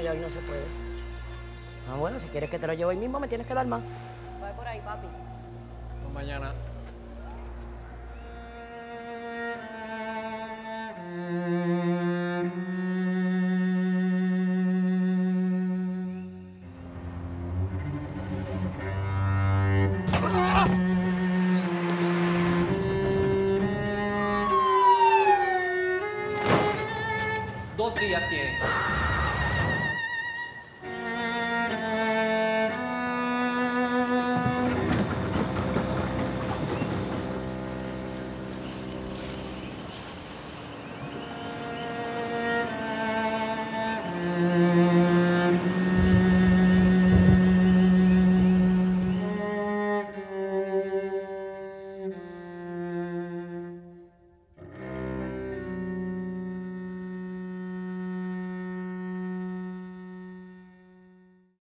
ya hoy no se puede. Ah, bueno, si quieres que te lo lleve hoy mismo, me tienes que dar más. Va por ahí, papi. Pues mañana. Dos días tiene.